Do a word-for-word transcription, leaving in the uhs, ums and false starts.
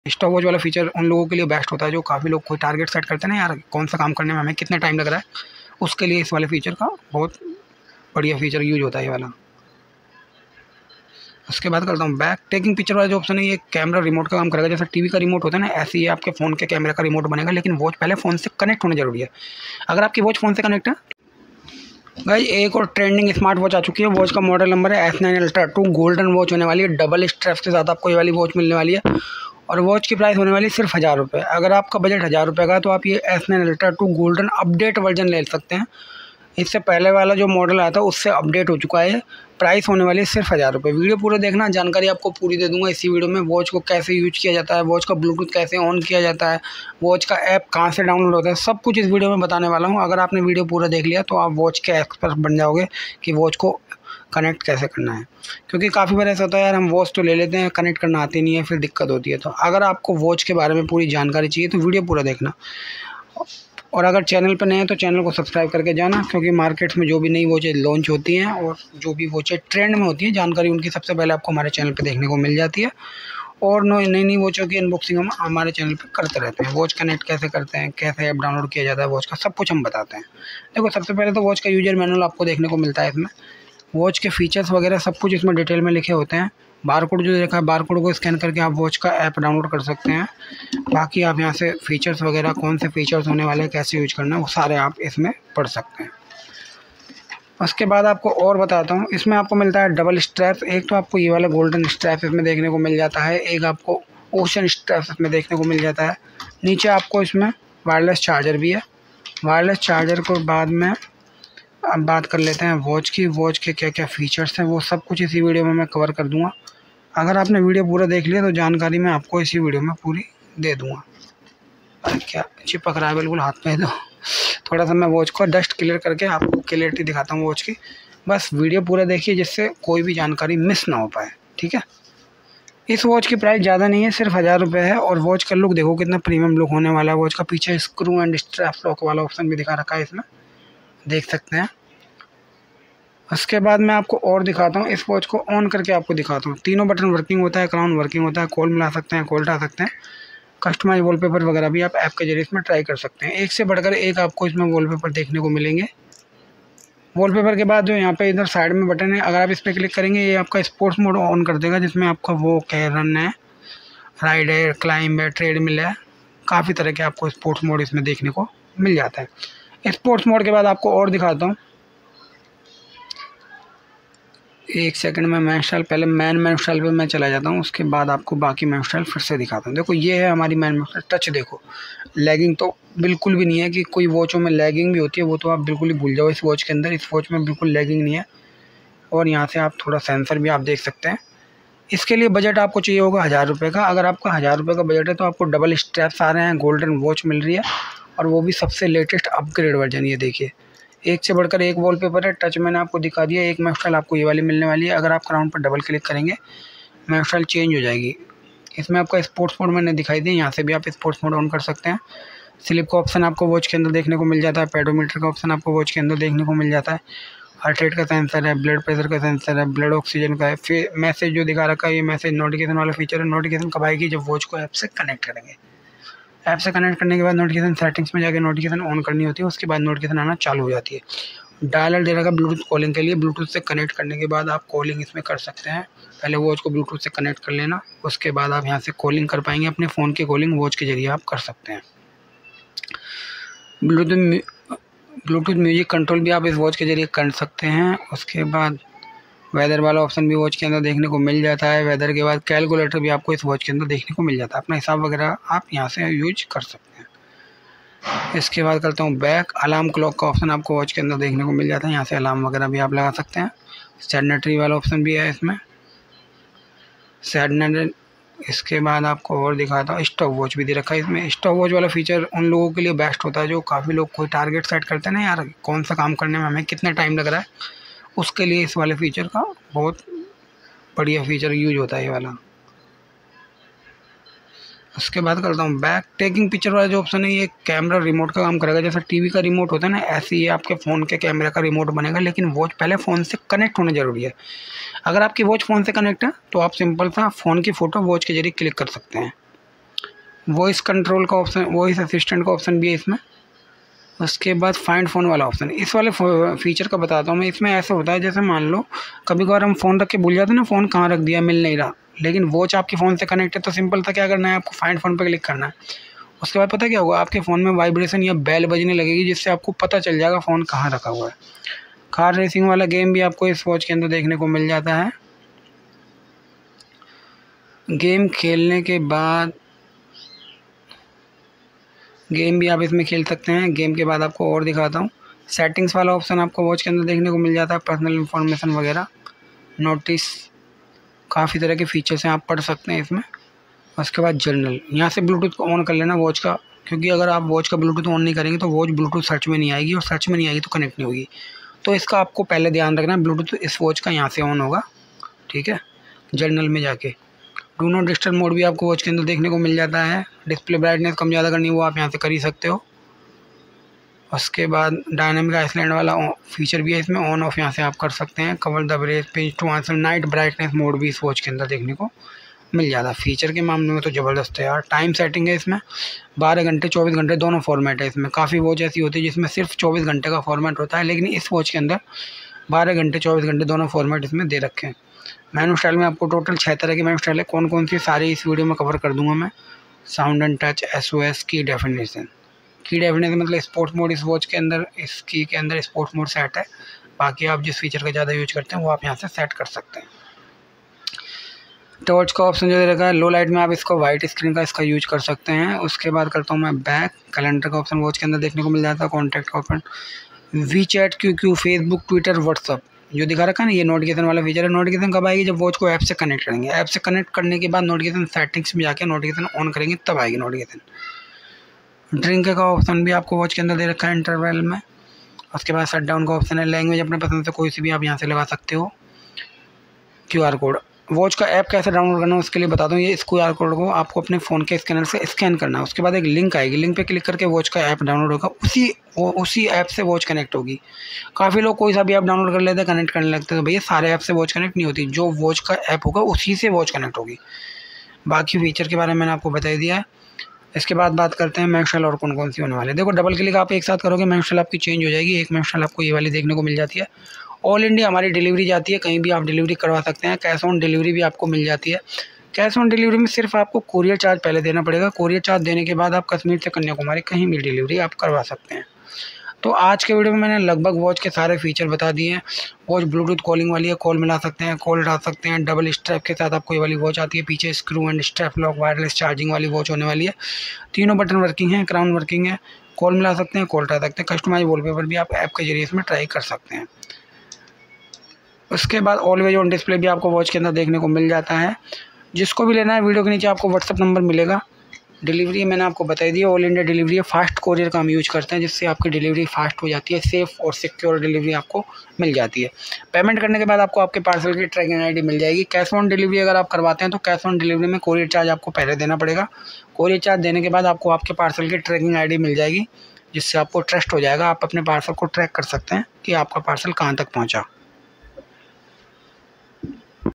Stop watch वाला feature उन लोगों के लिए बेस्ट होता है जो काफ़ी लोग कोई टारगेट सेट करते हैं ना, यार कौन सा काम करने में हमें कितना टाइम लग रहा है, उसके लिए इस वाले फीचर का बहुत बढ़िया फीचर यूज होता है ये वाला। उसके बाद करता हूँ बैक टेकिंग पिक्चर वाला जो ऑप्शन है, ये कैमरा रिमोट का काम करेगा। जैसे टीवी का रिमोट होता है ना, ऐसे ही आपके फ़ोन के कैमरे का रिमोट बनेगा, लेकिन वॉच पहले फ़ोन से कनेक्ट होना जरूरी है। अगर आपकी वॉच फ़ोन से कनेक्ट है गाइस, एक और ट्रेंडिंग स्मार्ट वॉच आ चुकी है। वॉच का मॉडल नंबर है S nine ultra two, golden watch होने वाली है, डबल स्ट्रैप्स के साथ आपको ये वाली वॉच मिलने वाली है और वॉच की प्राइस होने वाली है सिर्फ हज़ार रुपये। अगर आपका बजट हज़ार रुपये का है तो आप ये S nine ultra two golden update version ले सकते हैं। इससे पहले वाला जो मॉडल आया था उससे अपडेट हो चुका है। प्राइस होने वाली है सिर्फ हज़ार रुपये। वीडियो पूरा देखना, जानकारी आपको पूरी दे दूंगा इसी वीडियो में। वॉच को कैसे यूज किया जाता है, वॉच का ब्लूटूथ कैसे ऑन किया जाता है, वॉच का ऐप कहाँ से डाउनलोड होता है, सब कुछ इस वीडियो में बताने वाला हूँ। अगर आपने वीडियो पूरा देख लिया तो आप वॉच के एक्सपर्ट बन जाओगे कि वॉच को कनेक्ट कैसे करना है। क्योंकि काफ़ी बार ऐसा होता है यार, हम वॉच तो ले लेते हैं, कनेक्ट करना आती नहीं है, फिर दिक्कत होती है। तो अगर आपको वॉच के बारे में पूरी जानकारी चाहिए तो वीडियो पूरा देखना। और अगर चैनल पर नए हैं तो चैनल को सब्सक्राइब करके जाना, क्योंकि मार्केट में जो भी नई वॉचें लॉन्च होती हैं और जो भी वॉचें ट्रेंड में होती हैं, जानकारी उनकी सबसे पहले आपको हमारे चैनल पे देखने को मिल जाती है। और नई नई वॉचों की अनबॉक्सिंग हम हमारे चैनल पे करते रहते हैं। वॉच कनेक्ट कैसे करते हैं, कैसे ऐप डाउनलोड किया जाता है वॉच का, सब कुछ हम बताते हैं। देखो, सबसे पहले तो वॉच का यूजर मैनुअल आपको देखने को मिलता है इसमें। वॉच के फीचर्स वगैरह सब कुछ इसमें डिटेल में लिखे होते हैं। बारकोड जो देखा है, बारकोड को स्कैन करके आप वॉच का ऐप डाउनलोड कर सकते हैं। बाकी आप यहाँ से फीचर्स वगैरह, कौन से फीचर्स होने वाले हैं, कैसे यूज करना है, वो सारे आप इसमें पढ़ सकते हैं। उसके बाद आपको और बताता हूँ, इसमें आपको मिलता है डबल स्ट्रैप्स। एक तो आपको ये वाला गोल्डन स्ट्रैप इसमें देखने को मिल जाता है, एक आपको ओशन स्ट्रैप इसमें देखने को मिल जाता है। नीचे आपको इसमें वायरलेस चार्जर भी है। वायरलेस चार्जर को बाद में अब बात कर लेते हैं वॉच की। वॉच के क्या क्या फ़ीचर्स हैं वो सब कुछ इसी वीडियो में मैं कवर कर दूंगा। अगर आपने वीडियो पूरा देख लिया तो जानकारी मैं आपको इसी वीडियो में पूरी दे दूंगा। अरे क्या चिपक रहा है बिल्कुल हाथ में, तो थोड़ा सा मैं वॉच को डस्ट क्लियर करके आपको क्लियरिटी दिखाता हूँ वॉच की। बस वीडियो पूरा देखिए जिससे कोई भी जानकारी मिस ना हो पाए, ठीक है। इस वॉच की प्राइस ज़्यादा नहीं है, सिर्फ हज़ार रुपये है। और वॉच का लुक देखो कितना प्रीमियम लुक होने वाला है। वॉच का पीछे स्क्रू एंड स्ट्रैप लॉक वाला ऑप्शन भी दिखा रखा है इसमें, देख सकते हैं। उसके बाद मैं आपको और दिखाता हूँ, इस वॉच को ऑन करके आपको दिखाता हूँ। तीनों बटन वर्किंग होता है, क्राउन वर्किंग होता है, कॉल मिला सकते हैं, कॉल उठा सकते हैं। कस्टमाइज वॉलपेपर वगैरह भी आप ऐप के जरिए इसमें ट्राई कर सकते हैं। एक से बढ़कर एक आपको इसमें वॉलपेपर देखने को मिलेंगे। वॉलपेपर के बाद जो यहाँ पे इधर साइड में बटन है, अगर आप इस पर क्लिक करेंगे ये आपका स्पोर्ट्स मोड ऑन कर देगा, जिसमें आपका वॉक है, रन है, राइड है, क्लाइंब है, ट्रेडमिल है, काफ़ी तरह के आपको स्पोर्ट्स मोड इसमें देखने को मिल जाता है। स्पोर्ट्स मोड के बाद आपको और दिखाता हूँ, एक सेकंड में मैन स्टाइल, पहले मैन मैन स्टाइल पे मैं चला जाता हूँ, उसके बाद आपको बाकी मैन स्टाइल फिर से दिखाता हूँ। देखो ये है हमारी मैन मैन स्टाइल। टच देखो, लैगिंग तो बिल्कुल भी नहीं है, कि कोई वॉचों में लैगिंग भी होती है वो तो आप बिल्कुल ही भूल जाओ इस वॉच के अंदर। इस वॉच में बिल्कुल लैगिंग नहीं है। और यहाँ से आप थोड़ा सेंसर भी आप देख सकते हैं। इसके लिए बजट आपको चाहिए होगा हज़ार रुपये का। अगर आपका हज़ार रुपये का बजट है तो आपको डबल स्ट्रैप्स आ रहे हैं, गोल्डन वॉच मिल रही है, और वो भी सबसे लेटेस्ट अपग्रेड वर्जन। ये देखिए, एक से बढ़कर एक वॉलपेपर है। टच मैंने आपको दिखा दिया। एक मैन स्टाइल आपको ये वाली मिलने वाली है। अगर आप क्राउन पर डबल क्लिक करेंगे मैन स्टाइल चेंज हो जाएगी। इसमें आपका स्पोर्ट्स मोड मैंने दिखाई दी, यहाँ से भी आप स्पोर्ट्स मोड ऑन कर सकते हैं। स्लिप का ऑप्शन आपको वॉच के अंदर देखने को मिल जाता है। पेडोमीटर का ऑप्शन आपको वॉच के अंदर देखने को मिल जाता है। हार्ट रेट का सेंसर है, ब्लड प्रेशर का सेंसर है, ब्लड ऑक्सीजन का है। फिर मैसेज जो दिखा रखा है, ये मैसेज नोटिफिकेशन वाला फीचर है। नोटिफिकेशन कब आएगी? जब वॉच को ऐप से कनेक्ट करेंगे। ऐप से कनेक्ट करने के बाद नोटिफिकेशन सेटिंग्स में जाकर नोटिफिकेशन ऑन करनी होती है, उसके बाद नोटिफिकेशन आना चालू हो जाती है। डायलर दे रखा है ब्लूटूथ कॉलिंग के लिए। ब्लूटूथ से कनेक्ट करने के बाद आप कॉलिंग इसमें कर सकते हैं। पहले वॉच को ब्लूटूथ से कनेक्ट कर लेना, उसके बाद आप यहाँ से कॉलिंग कर पाएंगे। अपने फ़ोन की कॉलिंग वॉच के जरिए आप कर सकते हैं। ब्लूटूथ ब्लूटूथ म्यूजिक कंट्रोल भी आप इस वॉच के जरिए कर सकते हैं। उसके बाद वेदर वाला ऑप्शन भी वॉच के अंदर देखने को मिल जाता है। वेदर के बाद कैलकुलेटर भी आपको इस वॉच के अंदर देखने को मिल जाता है। अपना हिसाब वगैरह आप यहाँ से यूज कर सकते हैं। इसके बाद करता हूँ बैक। अलार्म क्लॉक का ऑप्शन आपको वॉच के अंदर देखने को मिल जाता है। यहाँ से अलार्म वगैरह भी आप लगा सकते हैं। सैडनेटरी वाला ऑप्शन भी है इसमें, सैडनेट। इसके बाद आपको और दिखाता हूँ, स्टॉप वॉच भी दे रखा है इसमें। स्टॉप वॉच वाला फीचर उन लोगों के लिए बेस्ट होता है जो काफ़ी लोग कोई टारगेट सेट करते हैं ना, यार कौन सा काम करने में हमें कितना टाइम लग रहा है, उसके लिए इस वाले फीचर का बहुत बढ़िया फीचर यूज होता है ये वाला। उसके बाद करता हूँ बैक टेकिंग पिक्चर वाला जो ऑप्शन है, ये कैमरा रिमोट का काम करेगा। जैसे टीवी का रिमोट होता है ना, ऐसे ही आपके फ़ोन के कैमरे का रिमोट बनेगा, लेकिन वॉच पहले फ़ोन से कनेक्ट होना ज़रूरी है। अगर आपकी वॉच फ़ोन से कनेक्ट है तो आप सिंपल सा फ़ोन की फ़ोटो वॉच के जरिए क्लिक कर सकते हैं। वॉइस कंट्रोल का ऑप्शन, वॉइस असिस्टेंट का ऑप्शन भी है इसमें। उसके बाद फाइंड फ़ोन वाला ऑप्शन, इस वाले फीचर का बताता हूँ मैं। इसमें ऐसा होता है जैसे मान लो कभी कभार हम फ़ोन रख के भूल जाते हैं ना, फ़ोन कहाँ रख दिया मिल नहीं रहा, लेकिन वॉच आपके फ़ोन से कनेक्ट है, तो सिंपल था क्या करना है, आपको फाइंड फ़ोन पर क्लिक करना है। उसके बाद पता क्या होगा, आपके फ़ोन में वाइब्रेशन या बेल बजने लगेगी, जिससे आपको पता चल जाएगा फ़ोन कहाँ रखा हुआ है। कार रेसिंग वाला गेम भी आपको इस वॉच के अंदर देखने को मिल जाता है। गेम खेलने के बाद गेम भी आप इसमें खेल सकते हैं। गेम के बाद आपको और दिखाता हूँ, सेटिंग्स वाला ऑप्शन आपको वॉच के अंदर देखने को मिल जाता है, पर्सनल इन्फॉर्मेशन वगैरह, नोटिस, काफ़ी तरह के फीचर्स हैं, आप पढ़ सकते हैं इसमें। उसके बाद जर्नल, यहाँ से ब्लूटूथ को ऑन कर लेना वॉच का, क्योंकि अगर आप वॉच का ब्लूटूथ ऑन नहीं करेंगे तो वॉच ब्लूटूथ सर्च में नहीं आएगी, और सर्च में नहीं आएगी तो कनेक्ट नहीं होगी। तो इसका आपको पहले ध्यान रखना है, ब्लूटूथ इस वॉच का यहाँ से ऑन होगा, ठीक है। जर्नल में जाके डू नॉट डिस्टर्ब मोड भी आपको वॉच के अंदर देखने को मिल जाता है। डिस्प्ले ब्राइटनेस कम ज़्यादा करनी है वो आप यहाँ से कर ही सकते हो। उसके बाद डायनामिक आइसलैंड वाला फीचर भी है इसमें, ऑन ऑफ यहाँ से आप कर सकते हैं। Cover the brace, page to answer, night brightness mode भी इस वॉच के अंदर देखने को मिल जाता है। फीचर के मामले में तो ज़बरदस्त है यार। टाइम सेटिंग है इसमें, बारह घंटे चौबीस घंटे दोनों फॉर्मेट है इसमें। काफ़ी वॉच ऐसी होती है जिसमें सिर्फ चौबीस घंटे का फॉर्मेट होता है, लेकिन इस वॉच के अंदर बारह घंटे चौबीस घंटे दोनों फॉर्मेट इसमें दे रखे हैं। मेनू स्टाइल में आपको टोटल छः तरह के मेनू स्टाइल है, कौन कौन सी सारी इस वीडियो में कवर कर दूंगा मैं। Sound and touch, S O S, की डेफिनेशन। की डेफिनेशन मतलब स्पोर्ट्स मोड इस वॉच के अंदर, इस की के अंदर स्पोर्ट्स मोड सेट है। बाकी आप जिस फीचर का ज़्यादा यूज करते हैं वो आप यहाँ से सेट कर सकते हैं। टॉर्च का ऑप्शन जो दे रखा है, लो लाइट में आप इसको वाइट स्क्रीन का इसका यूज कर सकते हैं। उसके बाद करता हूँ मैं बैक, कैलेंडर का ऑप्शन वॉच के अंदर देखने को मिल जाता है। कॉन्टैक्ट का option, WeChat, Q Q, Facebook, Twitter, WhatsApp जो दिखा रखा है ना, ये नोटिफिकेशन वाला फीचर है। नोटिफिकेशन कब आएगी, जब वॉच को ऐप से कनेक्ट करेंगे। ऐप से कनेक्ट करने के बाद नोटिफिकेशन सेटिंग्स में जाके नोटिफिकेशन ऑन करेंगे तब आएगी नोटिफिकेशन। ड्रिंक का ऑप्शन भी आपको वॉच के अंदर दे रखा है इंटरवल में। उसके बाद शट डाउन का ऑप्शन है। लैंग्वेज अपने पसंद से कोई सी भी आप यहाँ से लगा सकते हो। क्यू आर कोड, वॉच का ऐप कैसे डाउनलोड करना है उसके लिए बता दूँ। ये इस क्यू आर कोड को आपको अपने फ़ोन के स्कैनर से स्कैन करना है। उसके बाद एक लिंक आएगी, लिंक पे क्लिक करके वॉच का ऐप डाउनलोड होगा, उसी वो उसी ऐप से वॉच कनेक्ट होगी। काफ़ी लोग कोई सा भी ऐप डाउनलोड कर लेते हैं, कनेक्ट करने लगते हैं, तो भैया सारे ऐप से वॉच कनेक्ट नहीं होती। जो वॉच का ऐप होगा उसी से वॉच कनेक्ट होगी। बाकी फीचर के बारे में मैंने आपको बता दिया है। इसके बाद बात करते हैं मैक्सवेल और कौन कौन सी होने वाले हैं। देखो, डबल क्लिक आप एक साथ करोगे मैक्सवेल आपकी चेंज हो जाएगी। एक मैक्सवेल आपको ये वाली देखने को मिल जाती है। ऑल इंडिया हमारी डिलीवरी जाती है, कहीं भी आप डिलीवरी करवा सकते हैं। कैश ऑन डिलीवरी भी आपको मिल जाती है। कैश ऑन डिलीवरी में सिर्फ आपको कोरियर चार्ज पहले देना पड़ेगा। कोरियर चार्ज देने के बाद आप कश्मीर से कन्याकुमारी कहीं भी डिलीवरी आप करवा सकते हैं। तो आज के वीडियो में मैंने लगभग वॉच के सारे फीचर बता दिए हैं। वॉच ब्लूटूथ कॉलिंग वाली है, कॉल मिला सकते हैं, कॉल उठा सकते हैं। डबल स्ट्रैप के साथ आपको ये वाली वॉच आती है। पीछे screw and strap lock, wireless charging वाली वॉच होने वाली है। तीनों बटन वर्किंग है, क्राउन वर्किंग है, कॉल मिला सकते हैं, कॉल उठा सकते हैं। कस्टमाइज वॉलपेपर भी आप ऐप के जरिए इसमें ट्राई कर सकते हैं। उसके बाद ऑलवेज ऑन डिस्प्ले भी आपको वॉच के अंदर देखने को मिल जाता है। जिसको भी लेना है वीडियो के नीचे आपको व्हाट्सअप नंबर मिलेगा। डिलीवरी मैंने आपको बताई दी, ऑल इंडिया डिलीवरी है। फास्ट कोरियर का हम यूज करते हैं, जिससे आपकी डिलीवरी फास्ट हो जाती है, सेफ़ और सिक्योर डिलीवरी आपको मिल जाती है। पेमेंट करने के बाद आपको आपके पार्सल की ट्रैकिंग आईडी मिल जाएगी। कैश ऑन डिलीवरी अगर आप करवाते हैं तो कैश ऑन डिलीवरी में कोरियर चार्ज आपको पहले देना पड़ेगा। कोरियर चार्ज देने के बाद आपको आपके पार्सल की ट्रैकिंग आई डी मिल जाएगी, जिससे आपको ट्रस्ट हो जाएगा। आप अपने पार्सल को ट्रैक कर सकते हैं कि आपका पार्सल कहाँ तक पहुँचा।